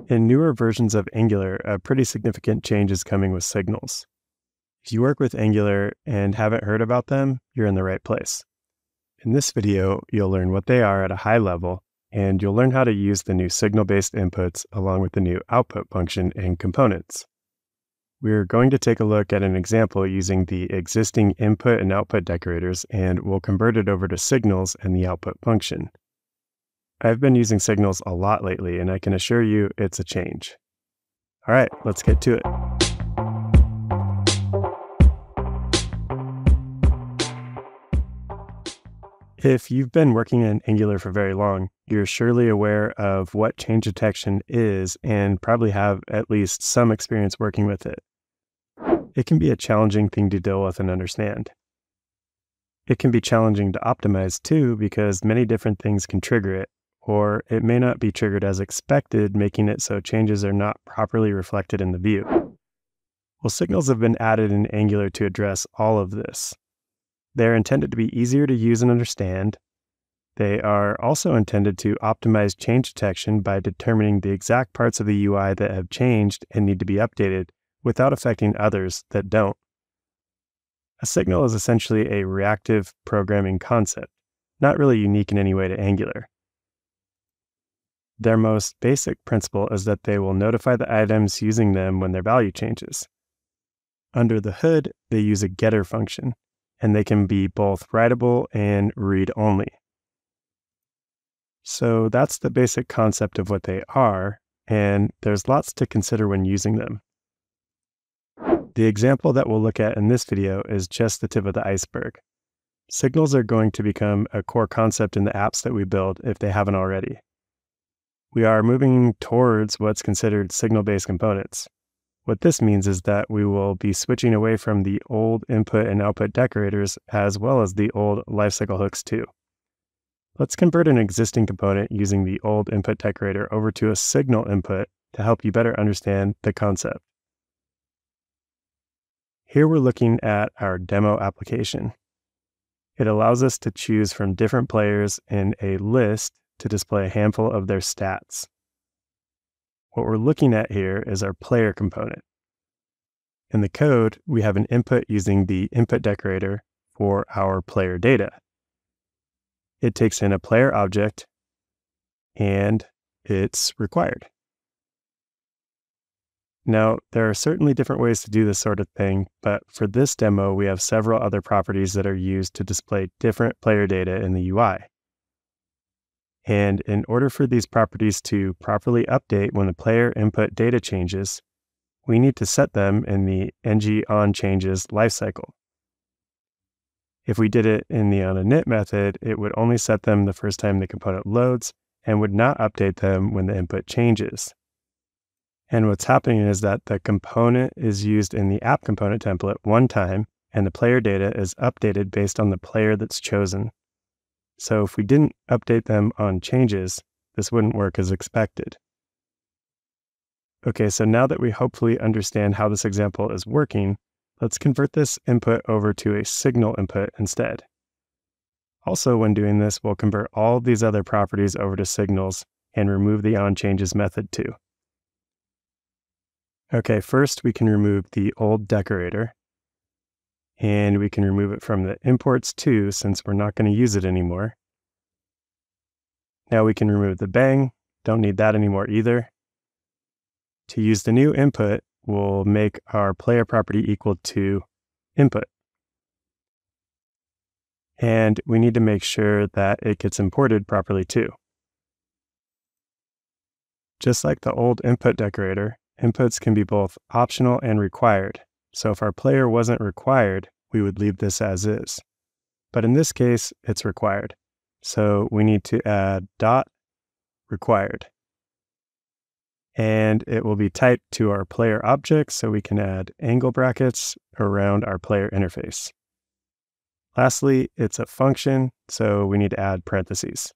In newer versions of Angular, a pretty significant change is coming with signals. If you work with Angular and haven't heard about them, you're in the right place. In this video, you'll learn what they are at a high level, and you'll learn how to use the new signal-based inputs along with the new output function and components. We're going to take a look at an example using the existing input and output decorators, and we'll convert it over to signals and the output function. I've been using signals a lot lately, and I can assure you it's a change. All right, let's get to it. If you've been working in Angular for very long, you're surely aware of what change detection is and probably have at least some experience working with it. It can be a challenging thing to deal with and understand. It can be challenging to optimize too because many different things can trigger it, or it may not be triggered as expected, making it so changes are not properly reflected in the view. Well, signals have been added in Angular to address all of this. They're intended to be easier to use and understand. They are also intended to optimize change detection by determining the exact parts of the UI that have changed and need to be updated without affecting others that don't. A signal is essentially a reactive programming concept, not really unique in any way to Angular. Their most basic principle is that they will notify the items using them when their value changes. Under the hood, they use a getter function, and they can be both writable and read-only. So that's the basic concept of what they are, and there's lots to consider when using them. The example that we'll look at in this video is just the tip of the iceberg. Signals are going to become a core concept in the apps that we build if they haven't already. We are moving towards what's considered signal-based components. What this means is that we will be switching away from the old input and output decorators as well as the old lifecycle hooks too. Let's convert an existing component using the old input decorator over to a signal input to help you better understand the concept. Here we're looking at our demo application. It allows us to choose from different players in a list to display a handful of their stats. What we're looking at here is our player component. In the code, we have an input using the input decorator for our player data. It takes in a player object, and it's required. Now, there are certainly different ways to do this sort of thing, but for this demo, we have several other properties that are used to display different player data in the UI. And in order for these properties to properly update when the player input data changes, we need to set them in the ng-onChanges lifecycle. If we did it in the onInit method, it would only set them the first time the component loads and would not update them when the input changes. And what's happening is that the component is used in the app component template one time, and the player data is updated based on the player that's chosen. So if we didn't update them on changes, this wouldn't work as expected. Okay, so now that we hopefully understand how this example is working, let's convert this input over to a signal input instead. Also, when doing this, we'll convert all these other properties over to signals and remove the onChanges method too. Okay, first we can remove the old decorator, and we can remove it from the imports too, since we're not going to use it anymore. Now we can remove the bang, don't need that anymore either. To use the new input, we'll make our player property equal to input. And we need to make sure that it gets imported properly too. Just like the old input decorator, inputs can be both optional and required. So if our player wasn't required, we would leave this as is. But in this case, it's required. So we need to add .required. And it will be typed to our player object, so we can add angle brackets around our player interface. Lastly, it's a function, so we need to add parentheses.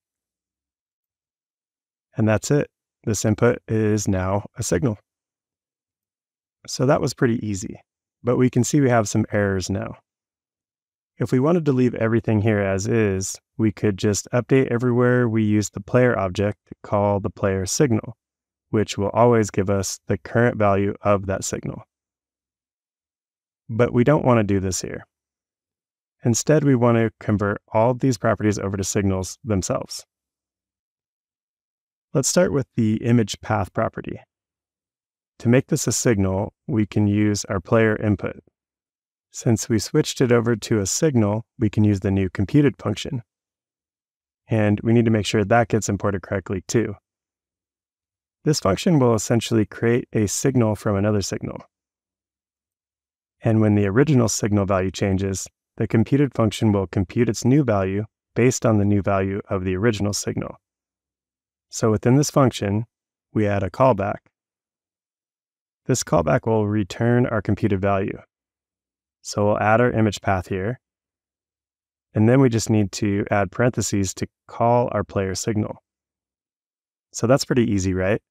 And that's it. This input is now a signal. So that was pretty easy, but we can see we have some errors now. If we wanted to leave everything here as is, we could just update everywhere we use the player object to call the player signal. which will always give us the current value of that signal. But we don't want to do this here. Instead, we want to convert all of these properties over to signals themselves. Let's start with the image path property. To make this a signal, we can use our player input. Since we switched it over to a signal, we can use the new computed function. And we need to make sure that gets imported correctly too. This function will essentially create a signal from another signal. And when the original signal value changes, the computed function will compute its new value based on the new value of the original signal. So within this function, we add a callback. This callback will return our computed value. So we'll add our image path here, and then we just need to add parentheses to call our player signal. So that's pretty easy, right?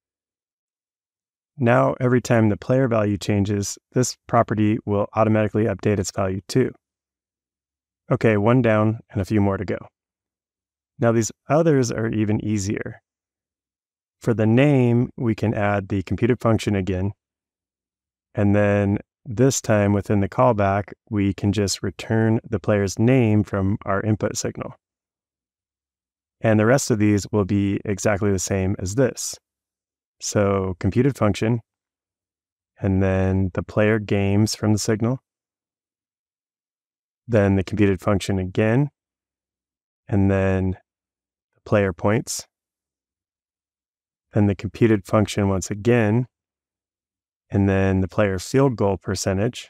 Now, every time the player value changes, this property will automatically update its value too. Okay, one down and a few more to go. Now these others are even easier. For the name, we can add the computed function again, and then this time within the callback, we can just return the player's name from our input signal. And the rest of these will be exactly the same as this. So computed function, and then the player games from the signal, then the computed function again, and then the player points, then the computed function once again, and then the player field goal percentage,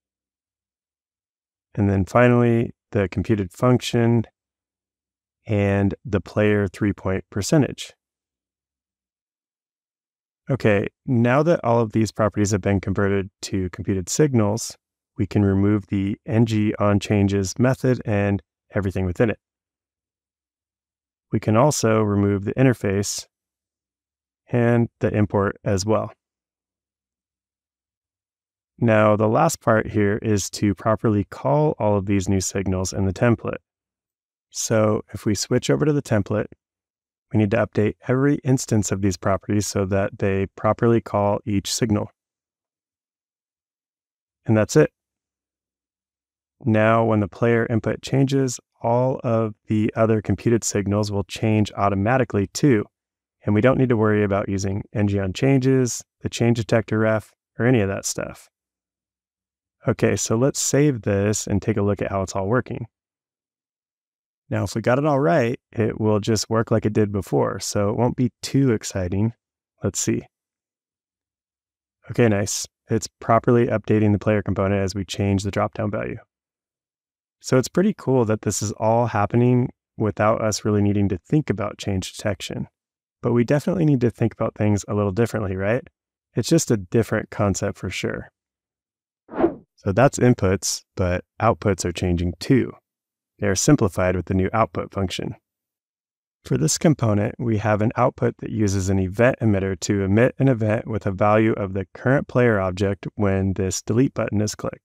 and then finally the computed function and the player 3-point percentage. Okay, now that all of these properties have been converted to computed signals, we can remove the ngOnChanges method and everything within it. We can also remove the interface and the import as well. Now, the last part here is to properly call all of these new signals in the template. So if we switch over to the template, we need to update every instance of these properties so that they properly call each signal. And that's it. Now, when the player input changes, all of the other computed signals will change automatically too. And we don't need to worry about using ngOnChanges, the change detector ref, or any of that stuff. Okay, so let's save this and take a look at how it's all working. Now, if we got it all right, it will just work like it did before, so it won't be too exciting. Let's see. Okay, nice. It's properly updating the player component as we change the drop-down value. So it's pretty cool that this is all happening without us really needing to think about change detection. But we definitely need to think about things a little differently, right? It's just a different concept for sure. So that's inputs, but outputs are changing too. They are simplified with the new output function. For this component, we have an output that uses an event emitter to emit an event with a value of the current player object when this delete button is clicked.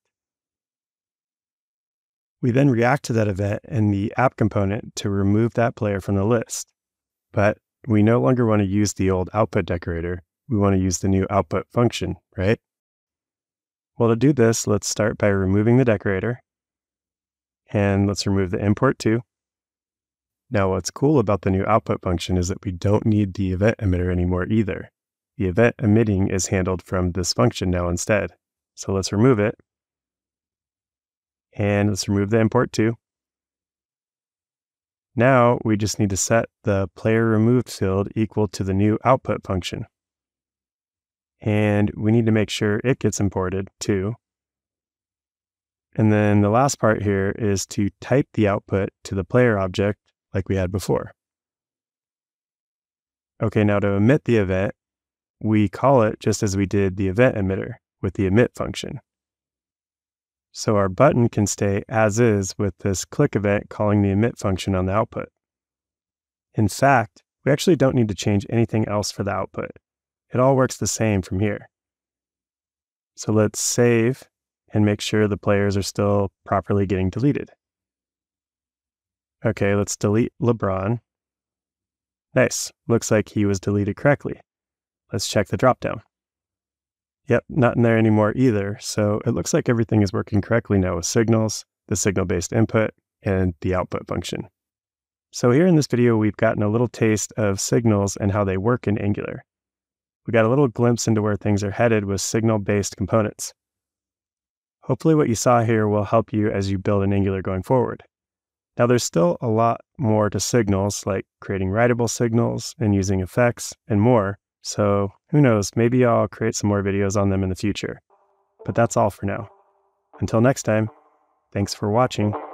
We then react to that event in the app component to remove that player from the list. But we no longer want to use the old output decorator. We want to use the new output function, right? Well, to do this, let's start by removing the decorator. And let's remove the import too. Now, what's cool about the new output function is that we don't need the event emitter anymore either. The event emitting is handled from this function now instead. So let's remove it. And let's remove the import too. Now we just need to set the player removed field equal to the new output function. And we need to make sure it gets imported too. And then the last part here is to type the output to the player object like we had before. Okay, now to emit the event, we call it just as we did the event emitter with the emit function. So our button can stay as is with this click event calling the emit function on the output. In fact, we actually don't need to change anything else for the output. It all works the same from here. So let's save and make sure the players are still properly getting deleted. Okay, let's delete LeBron. Nice, looks like he was deleted correctly. Let's check the dropdown. Yep, not in there anymore either, so it looks like everything is working correctly now with signals, the signal-based input, and the output function. So here in this video, we've gotten a little taste of signals and how they work in Angular. We got a little glimpse into where things are headed with signal-based components. Hopefully what you saw here will help you as you build in Angular going forward. Now there's still a lot more to signals, like creating writable signals and using effects and more. So who knows, maybe I'll create some more videos on them in the future. But that's all for now. Until next time, thanks for watching.